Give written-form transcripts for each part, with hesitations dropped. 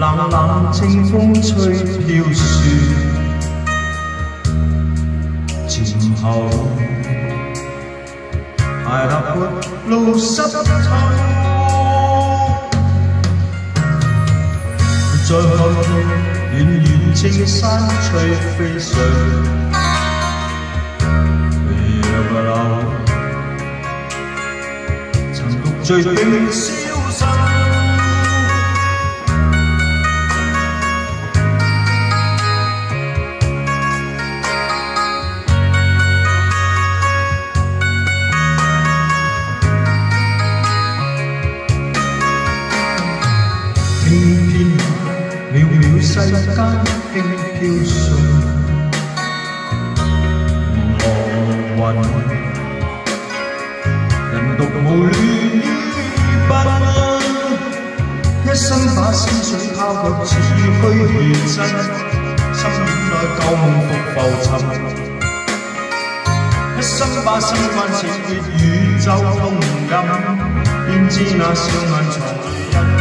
冷冷清風吹飄雪，前後鞋踏沒路濕透，再看遠遠青山翠飛上，若不留，曾獨醉的瀟灑。 偏偏渺渺世間輕飄送，如何雲，人獨無戀於不安，一生把思緒拋卻似虛如真，心院內舊夢復浮沉，一生把心關情結宇宙同感，焉知那笑顏藏淚印。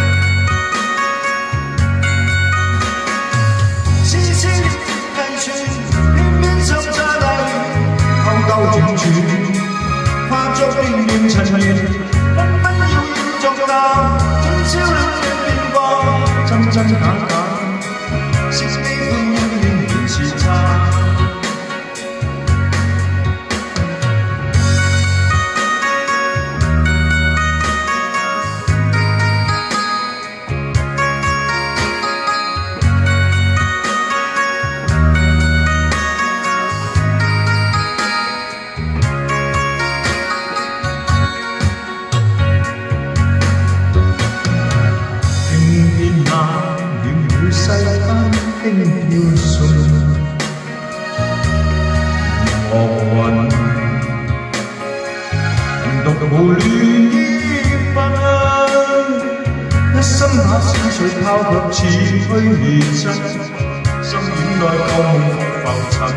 兜轉轉，跨足冰點塵緣，紛紛擾擾作答，春宵兩人變化，真真假假，惜悲歡恩怨原是差。世間輕飄送，如何雲，人獨無戀於不安，一生把思緒拋卻似虛如真，心院內舊夢復浮沉，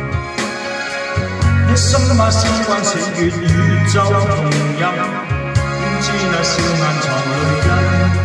一生把心關死結宇宙同音，焉知那笑顏藏淚印。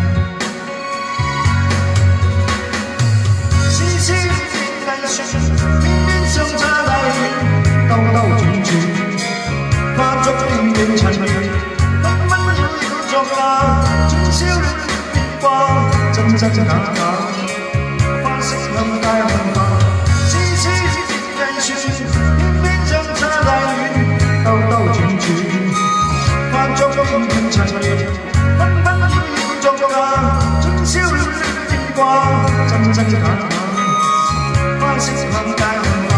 兜兜轉轉，跨足冰點塵緣，紛紛擾擾作答，春宵兩人變化，真真假假，花色向街看花，痴痴人船，偏偏相差太遠，兜兜轉轉，跨足冰點塵緣，紛紛擾擾作答，春宵兩人變化，真真假假，花色向街看花。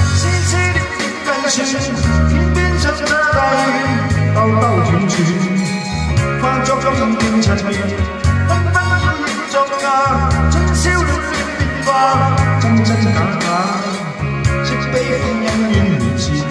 偏偏相差太遠，兜兜轉轉，跨足冰點塵緣，紛紛擾擾作答，春宵兩人變化，真真假假，惜悲歡恩怨原是。